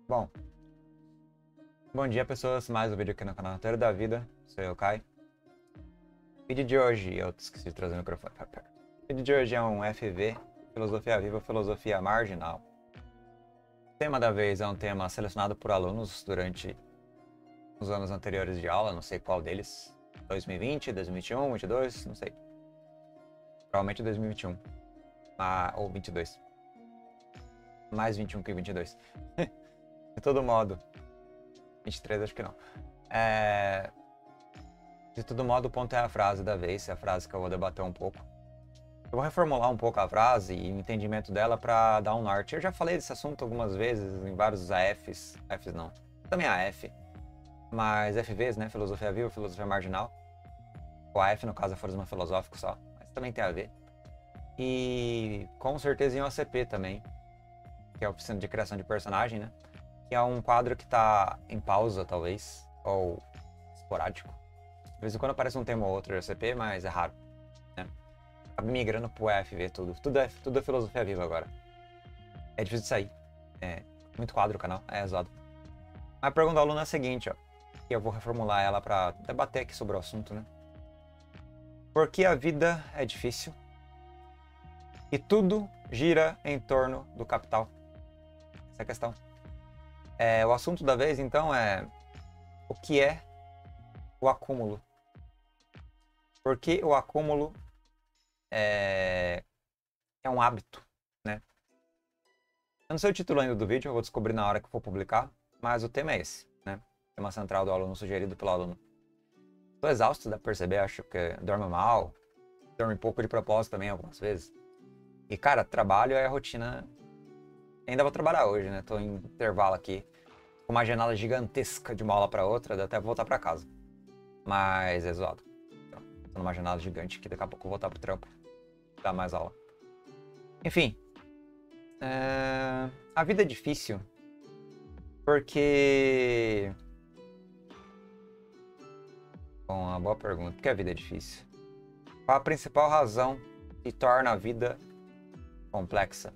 Bom, bom dia pessoas, mais um vídeo aqui no canal Roteiro da Vida, sou eu, Kai. O vídeo de hoje, eu esqueci de trazer o microfone pra perto. O vídeo de hoje é um FV, Filosofia Viva, Filosofia Marginal. O tema da vez é um tema selecionado por alunos durante os anos anteriores de aula, não sei qual deles, 2020, 2021, 2022, não sei. Provavelmente 2021, ou 22. Mais 21 que 22. De todo modo, 23 acho que não. De todo modo, o ponto é a frase da vez, é a frase que eu vou debater um pouco. Eu vou reformular um pouco a frase e o entendimento dela para dar um norte. Eu já falei desse assunto algumas vezes em vários AFs, AFs não, também AF, mas FVs, né? Filosofia Viva, Filosofia Marginal. O AF, no caso, é aforismo filosófico só, mas também tem a ver. E com certeza em OCP também, que é a oficina de criação de personagem, né? Que é um quadro que está em pausa, talvez, ou esporádico. De vez em quando aparece um tema ou outro de OCP, mas é raro, né? Acaba migrando pro FV tudo. Tudo é filosofia viva agora. É difícil de sair. É muito quadro o canal, é zoado. A pergunta do aluno é a seguinte, ó. E eu vou reformular ela para debater aqui sobre o assunto, né? Por que a vida é difícil e tudo gira em torno do capital? Essa é a questão. O assunto da vez, então, é o que é o acúmulo? Por que o acúmulo é um hábito, né? Eu não sei o título ainda do vídeo, eu vou descobrir na hora que for publicar, mas o tema é esse, né? O tema central do aluno, sugerido pelo aluno. Tô exausto, dá pra perceber, acho que dorme mal, dorme pouco de propósito também algumas vezes. E, cara, trabalho é a rotina. Ainda vou trabalhar hoje, né? Tô em intervalo aqui, com uma janela gigantesca de uma aula para outra, dá até voltar para casa. Mas é zoado. Então, tô numa janela gigante que daqui a pouco eu vou voltar pro trampo, dar mais aula. Enfim, a vida é difícil porque... Bom, uma boa pergunta. Por que a vida é difícil? Qual a principal razão que torna a vida complexa?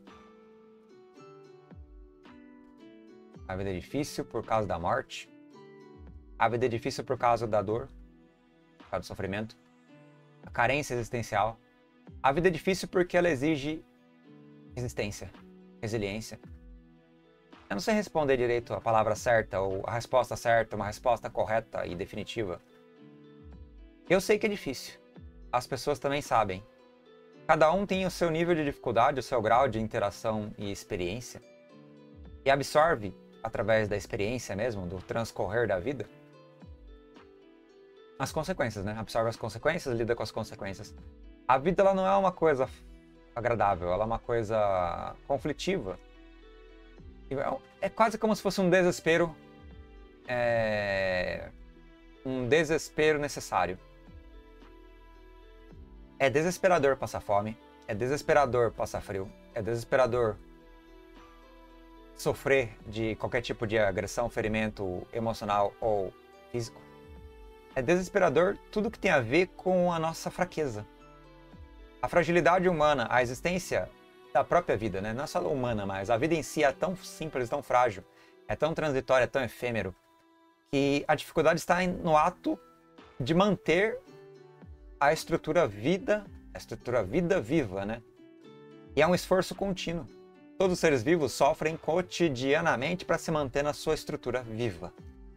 A vida é difícil por causa da morte. A vida é difícil por causa da dor, por causa do sofrimento. A carência existencial. A vida é difícil porque ela exige resistência, resiliência. Eu não sei responder direito a palavra certa ou a resposta certa, uma resposta correta e definitiva. Eu sei que é difícil. As pessoas também sabem. Cada um tem o seu nível de dificuldade, o seu grau de interação e experiência. E absorve, através da experiência mesmo, do transcorrer da vida, as consequências, né? Absorve as consequências, lida com as consequências. A vida, ela não é uma coisa agradável, ela é uma coisa conflitiva. É quase como se fosse um desespero, necessário. É desesperador passar fome, é desesperador passar frio, é desesperador sofrer de qualquer tipo de agressão, ferimento emocional ou físico. É desesperador tudo que tem a ver com a nossa fraqueza. A fragilidade humana, a existência da própria vida, né? Não é só humana, mas a vida em si é tão simples, tão frágil, é tão transitória, é tão efêmero, que a dificuldade está no ato de manter a estrutura vida viva, né? E é um esforço contínuo. Todos os seres vivos sofrem cotidianamente para se manter na sua estrutura viva,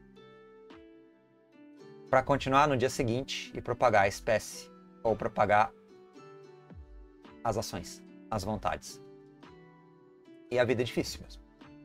para continuar no dia seguinte e propagar a espécie, ou propagar as ações, as vontades. E a vida é difícil mesmo.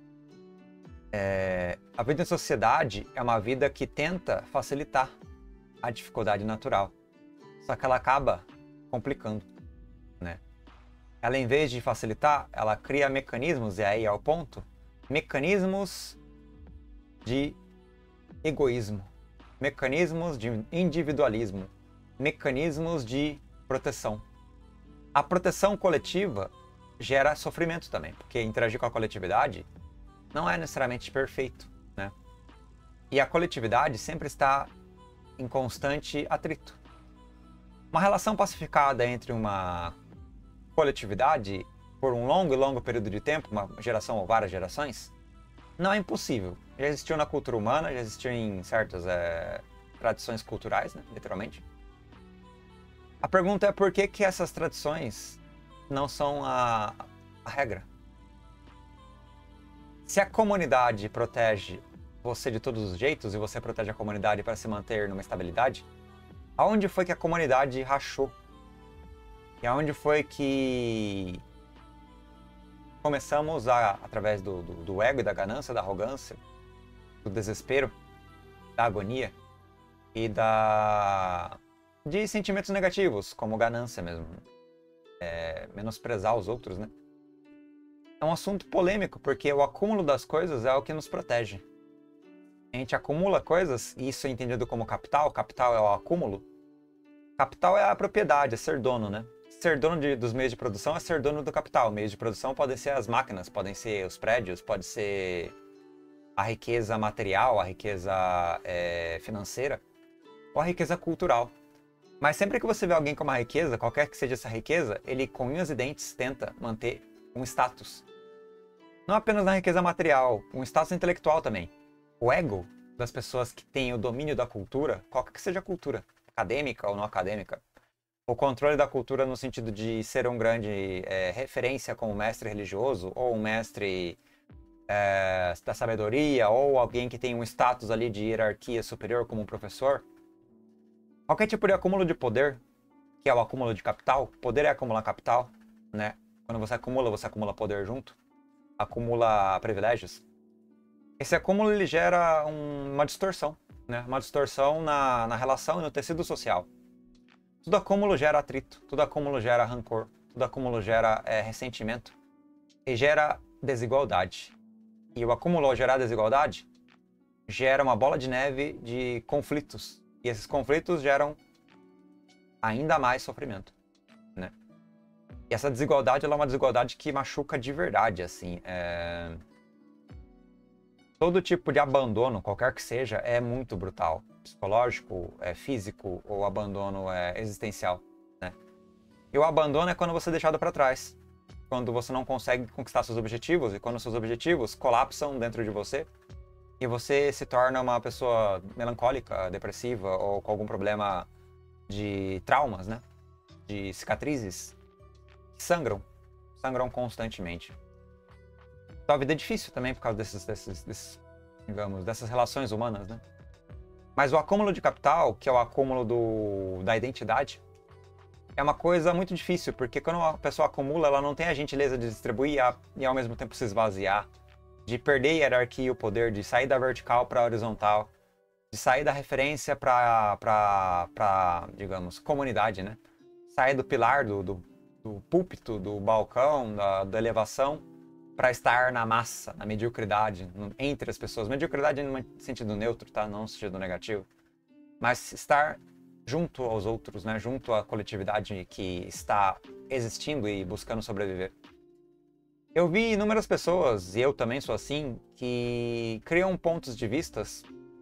A vida em sociedade é uma vida que tenta facilitar a dificuldade natural, só que ela acaba complicando, né? Ela, em vez de facilitar, ela cria mecanismos, e aí é o ponto, mecanismos de egoísmo, mecanismos de individualismo, mecanismos de proteção. A proteção coletiva gera sofrimento também, porque interagir com a coletividade não é necessariamente perfeito, né? E a coletividade sempre está em constante atrito. Uma relação pacificada entre uma coletividade por um longo e longo período de tempo, uma geração ou várias gerações, Não é impossível. Já existiu na cultura humana, já existiu em certas tradições culturais, né, literalmente. A pergunta é por que que essas tradições não são a regra? Se a comunidade protege você de todos os jeitos e você protege a comunidade para se manter numa estabilidade, aonde foi que a comunidade rachou? E aonde foi que começamos através do ego e da ganância, da arrogância, do desespero, da agonia e de sentimentos negativos, como ganância mesmo, menosprezar os outros, né? É um assunto polêmico, porque o acúmulo das coisas é o que nos protege. A gente acumula coisas, e isso é entendido como capital. Capital é o acúmulo. Capital é a propriedade, é ser dono, né? Ser dono dos meios de produção é ser dono do capital. Meios de produção podem ser as máquinas, podem ser os prédios, pode ser a riqueza material, a riqueza financeira ou a riqueza cultural. Mas sempre que você vê alguém com uma riqueza, qualquer que seja essa riqueza, ele com unhas e dentes tenta manter um status. Não apenas na riqueza material, um status intelectual também. O ego das pessoas que têm o domínio da cultura, qualquer que seja a cultura, acadêmica ou não acadêmica, o controle da cultura no sentido de ser um grande referência como mestre religioso ou um mestre da sabedoria ou alguém que tem um status ali de hierarquia superior como um professor. Qualquer tipo de acúmulo de poder, que é o acúmulo de capital, poder é acumular capital, né? Quando você acumula poder junto, acumula privilégios. Esse acúmulo ele gera uma distorção, né? Uma distorção na relação e no tecido social. Tudo acúmulo gera atrito, tudo acúmulo gera rancor, tudo acúmulo gera ressentimento e gera desigualdade. E o acúmulo ao gerar desigualdade gera uma bola de neve de conflitos. E esses conflitos geram ainda mais sofrimento, né? E essa desigualdade ela é uma desigualdade que machuca de verdade, assim. Todo tipo de abandono, qualquer que seja, é muito brutal. Psicológico, físico ou abandono existencial, né? E o abandono é quando você é deixado para trás. Quando você não consegue conquistar seus objetivos e quando seus objetivos colapsam dentro de você e você se torna uma pessoa melancólica, depressiva ou com algum problema de traumas, né? De cicatrizes que sangram constantemente. Então a vida é difícil também por causa dessas relações humanas, né? Mas o acúmulo de capital, que é o acúmulo da identidade, é uma coisa muito difícil, porque quando a pessoa acumula, ela não tem a gentileza de distribuir e ao mesmo tempo se esvaziar, de perder a hierarquia e o poder, de sair da vertical para a horizontal, de sair da referência para, digamos, comunidade, né? Sair do pilar, do púlpito, do balcão, da elevação, para estar na massa, na mediocridade, entre as pessoas. Mediocridade no sentido neutro, tá? Não no sentido negativo. Mas estar junto aos outros, né? Junto à coletividade que está existindo e buscando sobreviver. Eu vi inúmeras pessoas, e eu também sou assim, que criam pontos de vistas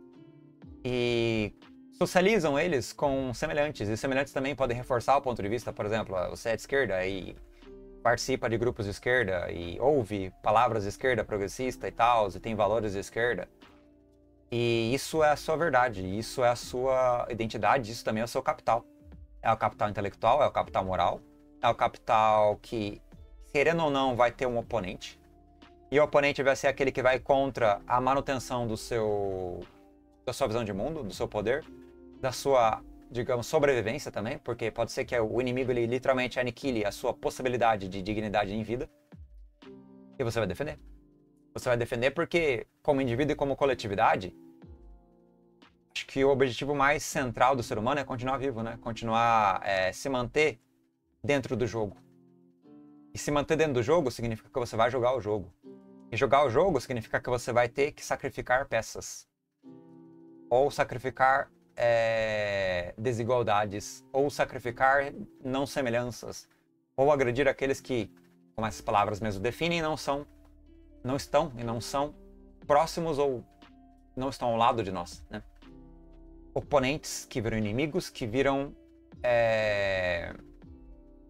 e socializam eles com semelhantes. E semelhantes também podem reforçar o ponto de vista. Por exemplo, você é de esquerda e participa de grupos de esquerda e ouve palavras de esquerda progressista e tal, e tem valores de esquerda. E isso é a sua verdade, isso é a sua identidade, isso também é o seu capital. É o capital intelectual, é o capital moral, é o capital que, querendo ou não, vai ter um oponente. E o oponente vai ser aquele que vai contra a manutenção da sua visão de mundo, do seu poder, da sua, digamos, sobrevivência também, porque pode ser que o inimigo ele literalmente aniquile a sua possibilidade de dignidade em vida. E você vai defender. Você vai defender porque, como indivíduo e como coletividade, acho que o objetivo mais central do ser humano é continuar vivo, né? Continuar, se manter dentro do jogo. E se manter dentro do jogo significa que você vai jogar o jogo. E jogar o jogo significa que você vai ter que sacrificar peças. Ou sacrificar desigualdades. Ou sacrificar não semelhanças. Ou agredir aqueles que, como essas palavras mesmo definem, não estão e não são próximos ou não estão ao lado de nós, né? Oponentes que viram inimigos, que viram,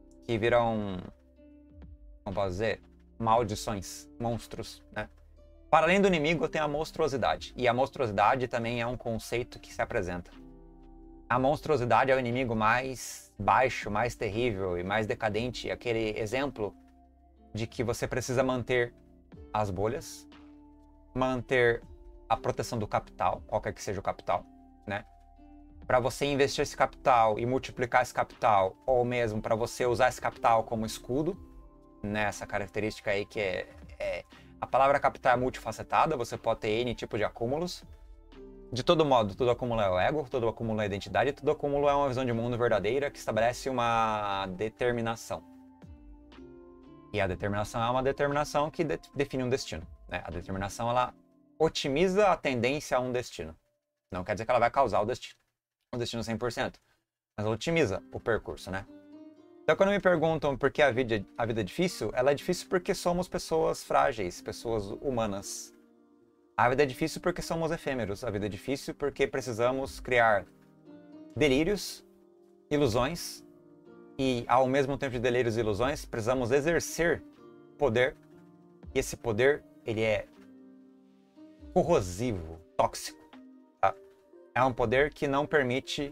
como posso dizer, maldições, monstros, né? Para além do inimigo, tem a monstruosidade. E a monstruosidade também é um conceito que se apresenta. A monstruosidade é o inimigo mais baixo, mais terrível e mais decadente. Aquele exemplo de que você precisa manter as bolhas, manter a proteção do capital, qualquer que seja o capital, né? Para você investir esse capital e multiplicar esse capital, ou mesmo para você usar esse capital como escudo, nessa característica aí que a palavra capital é multifacetada, você pode ter N tipo de acúmulos. De todo modo, tudo acúmulo é o ego, tudo acúmulo é a identidade, tudo acúmulo é uma visão de mundo verdadeira que estabelece uma determinação. E a determinação é uma determinação que define um destino, né? A determinação, ela otimiza a tendência a um destino. Não quer dizer que ela vai causar o destino 100%, mas ela otimiza o percurso, né? Então, quando me perguntam por que a vida é difícil, ela é difícil porque somos pessoas frágeis, pessoas humanas. A vida é difícil porque somos efêmeros. A vida é difícil porque precisamos criar delírios, ilusões, e ao mesmo tempo de delírios e ilusões, precisamos exercer poder. E esse poder, ele é corrosivo, tóxico. Tá? É um poder que não permite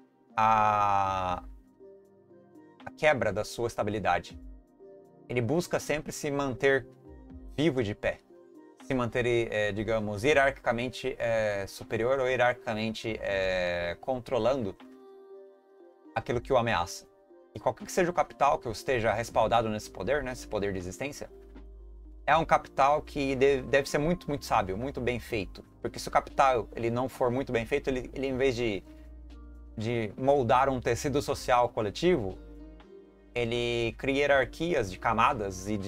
a quebra da sua estabilidade. Ele busca sempre se manter vivo e de pé. Se manter, digamos, hierarquicamente superior ou hierarquicamente controlando aquilo que o ameaça. E qualquer que seja o capital que esteja respaldado nesse poder, nesse poder de existência, é um capital que deve ser muito, muito sábio, muito bem feito. Porque se o capital ele não for muito bem feito, ele em vez de moldar um tecido social coletivo, ele cria hierarquias de camadas e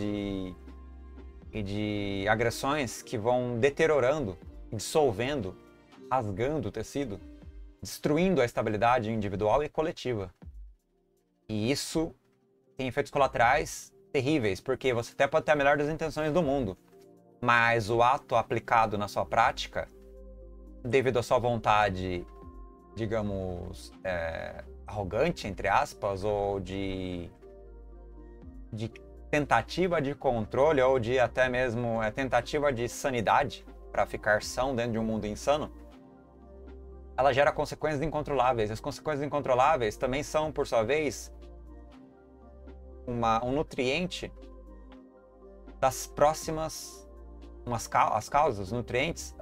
de agressões que vão deteriorando, dissolvendo, rasgando o tecido, destruindo a estabilidade individual e coletiva. E isso tem efeitos colaterais terríveis, porque você até pode ter a melhor das intenções do mundo, mas o ato aplicado na sua prática, devido à sua vontade, digamos, arrogante, entre aspas, ou de tentativa de controle, ou de até mesmo tentativa de sanidade, para ficar são dentro de um mundo insano, ela gera consequências incontroláveis. As consequências incontroláveis também são, por sua vez, um nutriente das próximas, as causas, os nutrientes,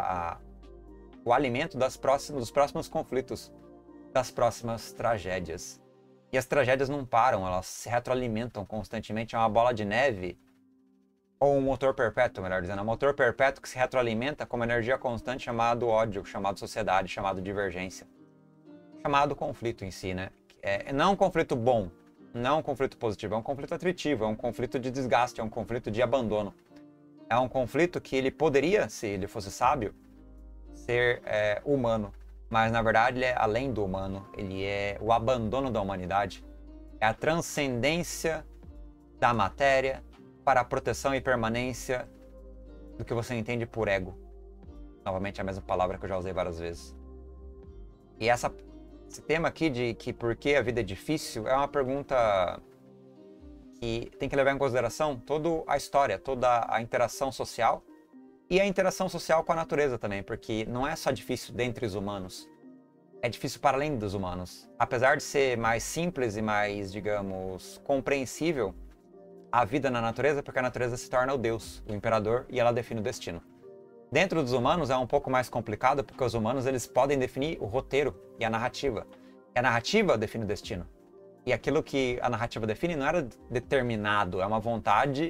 o alimento dos próximos conflitos, das próximas tragédias. E as tragédias não param, elas se retroalimentam constantemente, é uma bola de neve, ou um motor perpétuo, melhor dizendo, é um motor perpétuo que se retroalimenta com uma energia constante chamado ódio, chamado sociedade, chamado divergência, chamado conflito em si, né? Não um conflito bom, não um conflito positivo, é um conflito atritivo, é um conflito de desgaste, é um conflito de abandono. É um conflito que ele poderia, se ele fosse sábio, ser humano, mas na verdade ele é além do humano, ele é o abandono da humanidade, é a transcendência da matéria para a proteção e permanência do que você entende por ego. Novamente a mesma palavra que eu já usei várias vezes. E esse tema aqui de que por que a vida é difícil é uma pergunta que tem que levar em consideração toda a história, toda a interação social e a interação social com a natureza também, porque não é só difícil dentre os humanos, é difícil para além dos humanos. Apesar de ser mais simples e mais, digamos, compreensível, a vida na natureza, porque a natureza se torna o Deus, o imperador, e ela define o destino. Dentro dos humanos é um pouco mais complicado, porque os humanos eles podem definir o roteiro e a narrativa. E a narrativa define o destino. E aquilo que a narrativa define não era determinado, é uma vontade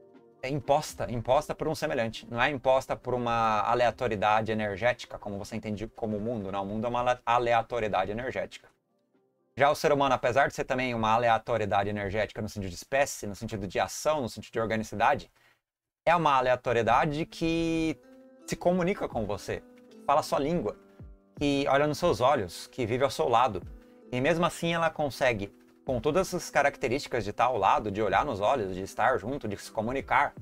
imposta por um semelhante. Não é imposta por uma aleatoriedade energética, como você entende como o mundo. Não, o mundo é uma aleatoriedade energética. Já o ser humano, apesar de ser também uma aleatoriedade energética no sentido de espécie, no sentido de ação, no sentido de organicidade, é uma aleatoriedade que se comunica com você, que fala a sua língua, que olha nos seus olhos, que vive ao seu lado. E mesmo assim ela consegue, com todas essas características de estar ao lado, de olhar nos olhos, de estar junto, de se comunicar,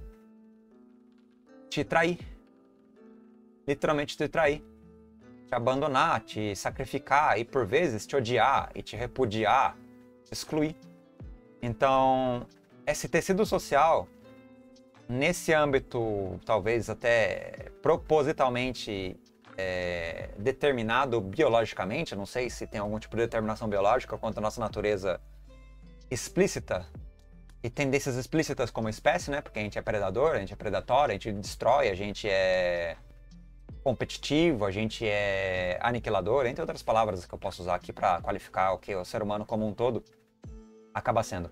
te trair. Literalmente te trair. Te abandonar, te sacrificar e por vezes te odiar e te repudiar, te excluir. Então, esse tecido social nesse âmbito, talvez até propositalmente determinado biologicamente, não sei se tem algum tipo de determinação biológica quanto à nossa natureza explícita e tendências explícitas como espécie, né? Porque a gente é predador, a gente é predatório, a gente destrói, a gente é competitivo, a gente é aniquilador, entre outras palavras que eu posso usar aqui para qualificar o que o ser humano como um todo acaba sendo.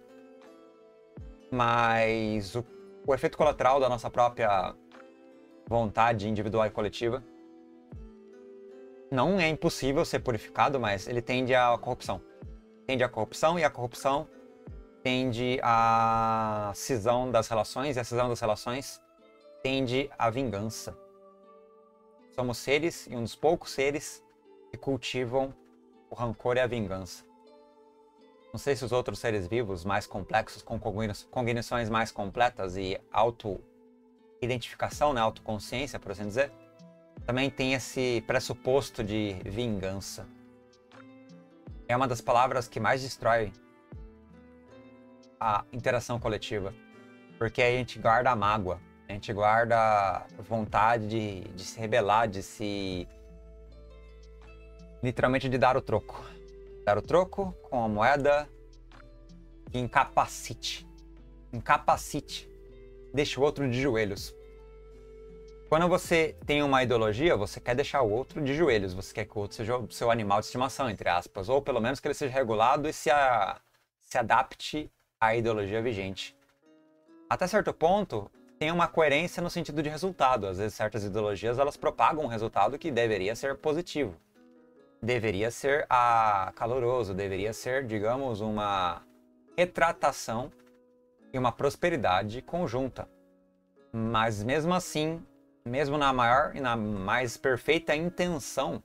Mas o efeito colateral da nossa própria vontade individual e coletiva não é impossível ser purificado, mas ele tende à corrupção. Tende à corrupção, e a corrupção tende à cisão das relações, e a cisão das relações tende à vingança. Somos seres, e um dos poucos seres que cultivam o rancor e a vingança. Não sei se os outros seres vivos mais complexos, com cognições mais completas e auto-identificação, né, autoconsciência, por assim dizer, também tem esse pressuposto de vingança. É uma das palavras que mais destrói a interação coletiva, porque a gente guarda a mágoa, a gente guarda a vontade de se rebelar, de se... literalmente de dar o troco. Dar o troco com a moeda que incapacite. Incapacite. Deixa o outro de joelhos. Quando você tem uma ideologia, você quer deixar o outro de joelhos. Você quer que o outro seja o seu animal de estimação, entre aspas. Ou pelo menos que ele seja regulado e se adapte à ideologia vigente. Até certo ponto, tem uma coerência no sentido de resultado. Às vezes certas ideologias elas propagam um resultado que deveria ser positivo. Deveria ser caloroso, deveria ser, digamos, uma retratação e uma prosperidade conjunta. Mas mesmo assim, mesmo na maior e na mais perfeita intenção,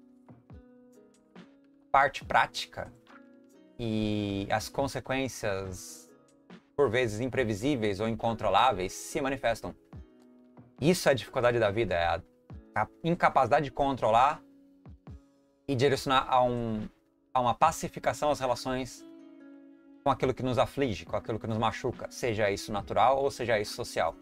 parte prática e as consequências, por vezes imprevisíveis ou incontroláveis, se manifestam. Isso é a dificuldade da vida, é a incapacidade de controlar e direcionar a uma pacificação das relações com aquilo que nos aflige, com aquilo que nos machuca, seja isso natural ou seja isso social.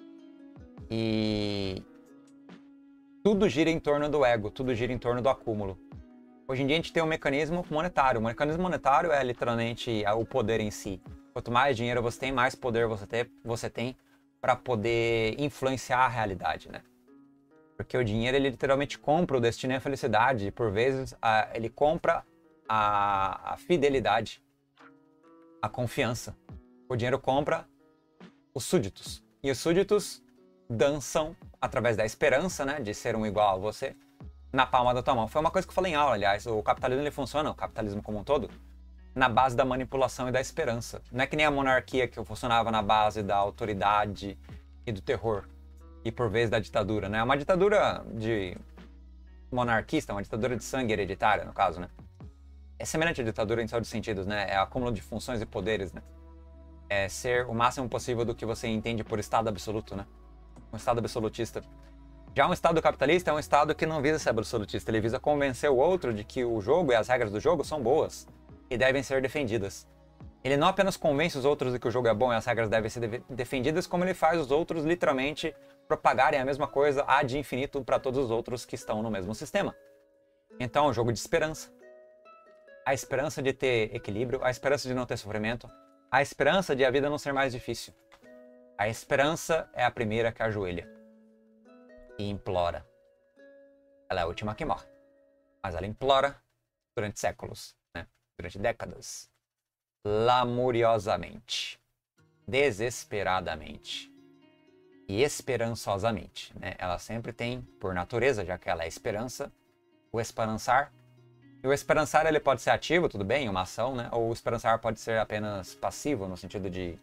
E tudo gira em torno do ego, tudo gira em torno do acúmulo. Hoje em dia a gente tem um mecanismo monetário. O mecanismo monetário é literalmente o poder em si. Quanto mais dinheiro você tem, mais poder você tem para poder influenciar a realidade, né? Porque o dinheiro, ele literalmente compra o destino e a felicidade. E por vezes, ele compra a fidelidade, a confiança. O dinheiro compra os súditos. E os súditos dançam através da esperança, né, de ser um igual a você, na palma da tua mão. Foi uma coisa que eu falei em aula, aliás. O capitalismo, ele funciona, o capitalismo como um todo, na base da manipulação e da esperança. Não é que nem a monarquia, que funcionava na base da autoridade e do terror. E por vezes da ditadura, né? Uma ditadura de monarquista, uma ditadura de sangue hereditária, no caso, né? É semelhante à ditadura em todos os sentidos, né? É acúmulo de funções e poderes, né? É ser o máximo possível do que você entende por estado absoluto, né? Um estado absolutista. Já um estado capitalista é um estado que não visa ser absolutista, ele visa convencer o outro de que o jogo e as regras do jogo são boas e devem ser defendidas. Ele não apenas convence os outros de que o jogo é bom e as regras devem ser defendidas, como ele faz os outros literalmente propagarem a mesma coisa ad infinito para todos os outros que estão no mesmo sistema. Então é um jogo de esperança. A esperança de ter equilíbrio, a esperança de não ter sofrimento, a esperança de a vida não ser mais difícil. A esperança é a primeira que ajoelha e implora. Ela é a última que morre, mas ela implora durante séculos, né? Durante décadas. Lamuriosamente, desesperadamente e esperançosamente, né? Ela sempre tem, por natureza, já que ela é esperança, o esperançar. E o esperançar, ele pode ser ativo, tudo bem, uma ação, né? Ou o esperançar pode ser apenas passivo, no sentido de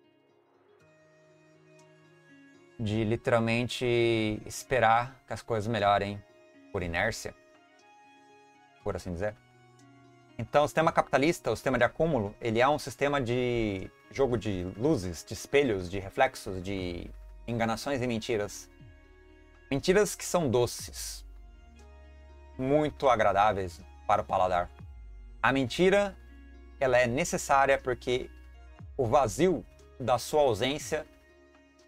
literalmente esperar que as coisas melhorem por inércia, por assim dizer. Então, o sistema capitalista, o sistema de acúmulo, ele é um sistema de jogo de luzes, de espelhos, de reflexos, de enganações e mentiras. Mentiras que são doces, muito agradáveis para o paladar. A mentira, ela é necessária porque o vazio da sua ausência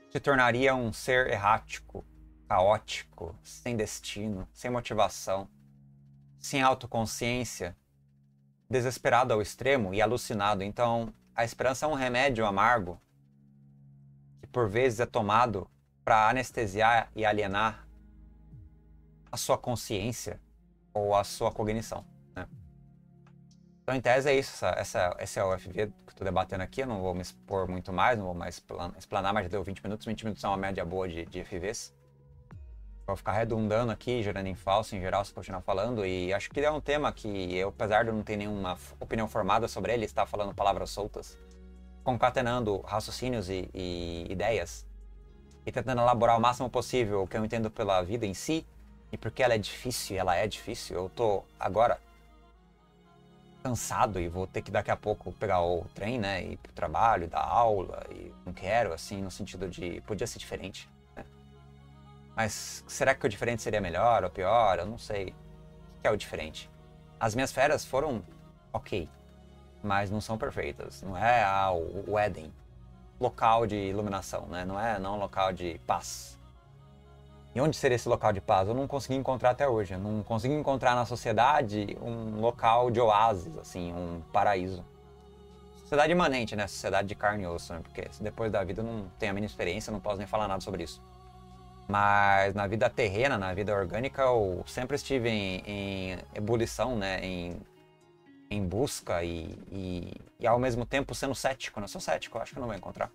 se tornaria um ser errático, caótico, sem destino, sem motivação, sem autoconsciência, desesperado ao extremo e alucinado. Então, a esperança é um remédio amargo que por vezes é tomado para anestesiar e alienar a sua consciência ou a sua cognição, né? Então, em tese, é isso. Esse é o FV que eu estou debatendo aqui. Eu não vou me expor muito mais, não vou mais explanar, mas já deu 20 minutos. 20 minutos é uma média boa de FVs. Vou ficar redundando aqui, gerando em falso, em geral, se continuar falando. E acho que é um tema que eu, apesar de não ter nenhuma opinião formada sobre ele, estar falando palavras soltas, concatenando raciocínios e ideias, e tentando elaborar o máximo possível o que eu entendo pela vida em si, e porque ela é difícil, Eu tô agora cansado e vou ter que daqui a pouco pegar o trem, né, ir pro trabalho, dar aula, e não quero, assim, no sentido de podia ser diferente, né? Mas será que o diferente seria melhor ou pior? Eu não sei. O que é o diferente? As minhas férias foram ok, mas não são perfeitas. Não é o Éden, local de iluminação, né? Não é um local de paz. E onde seria esse local de paz? Eu não consegui encontrar até hoje. Eu não consegui encontrar na sociedade um local de oásis, assim, um paraíso. Sociedade imanente, né? Sociedade de carne e osso, né? Porque depois da vida eu não tenho a mínima experiência, não posso nem falar nada sobre isso. Mas na vida terrena, na vida orgânica, eu sempre estive em ebulição, né? Em busca e ao mesmo tempo sendo cético. Eu sou cético, eu acho que eu não vou encontrar.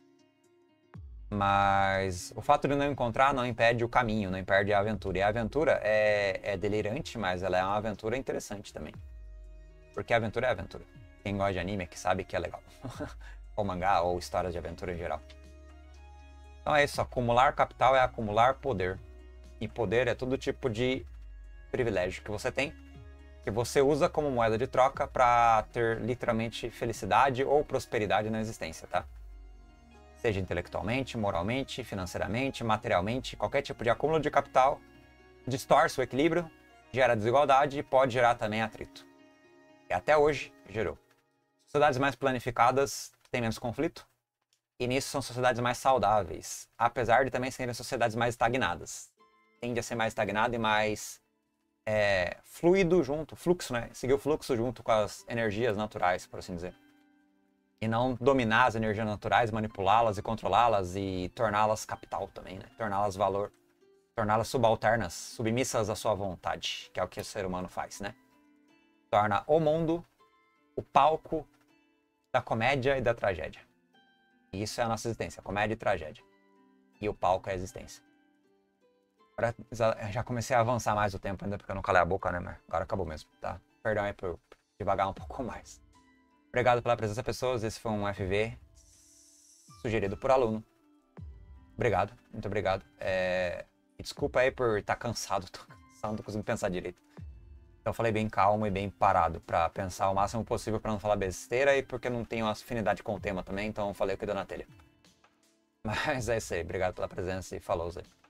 Mas o fato de não encontrar não impede o caminho, não impede a aventura. E a aventura é delirante, mas ela é uma aventura interessante também. Porque a aventura é aventura. Quem gosta de anime é que sabe que é legal. Ou mangá, ou histórias de aventura em geral. Então é isso, acumular capital é acumular poder. E poder é todo tipo de privilégio que você tem, que você usa como moeda de troca para ter literalmente felicidade ou prosperidade na existência, tá? Seja intelectualmente, moralmente, financeiramente, materialmente, qualquer tipo de acúmulo de capital distorce o equilíbrio, gera desigualdade e pode gerar também atrito. E até hoje gerou. Sociedades mais planificadas têm menos conflito, e nisso são sociedades mais saudáveis, apesar de também serem sociedades mais estagnadas. Tende a ser mais estagnado e mais fluido junto, fluxo, né? Seguir o fluxo junto com as energias naturais, por assim dizer. E não dominar as energias naturais, manipulá-las e controlá-las e torná-las capital também, né? Torná-las valor, torná-las subalternas, submissas à sua vontade, que é o que o ser humano faz, né? Torna o mundo o palco da comédia e da tragédia. E isso é a nossa existência, comédia e tragédia. E o palco é a existência. Agora já comecei a avançar mais o tempo, ainda porque eu não calei a boca, né? Mas agora acabou mesmo, tá? Perdão aí por devagar um pouco mais. Obrigado pela presença, pessoas. Esse foi um FV sugerido por aluno. Obrigado, muito obrigado. E desculpa aí por estar cansado, tô cansado, não tô conseguindo pensar direito. Então eu falei bem calmo e bem parado pra pensar o máximo possível pra não falar besteira e porque não tenho afinidade com o tema também, então eu falei o que deu na telha. Mas é isso aí, obrigado pela presença e falou, Zé.